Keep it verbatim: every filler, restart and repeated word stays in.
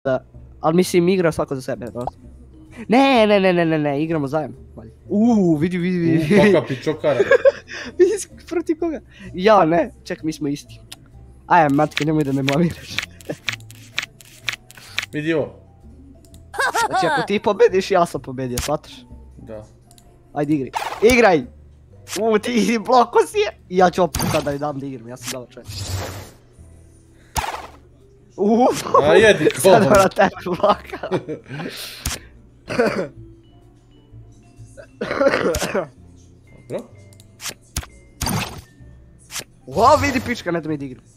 da, ali mislim igra svako za sebe, da. Ne, ne, ne, ne, ne, ne, igramo zajedno. Uuu, vidi, vidi, vidi. Uuu, kaka pičokara. Vidi, protiv koga? Ja, ne, ček, mi smo isti. Aj, matke, nemoj da me blamiraš. Vidi ovo. Znači, ako ti pobediš, ja sam pobedio, shvataš? Da. Ajde, igri. Igraj! Uuu, ti bloko si je. I ja ću opet sada da dam da igram, ja sam dobar čovjek. Uuu, A jedi sad kolom. ona tebe bloka. Dobro. Uo, vidi pička, ne da mi da igram.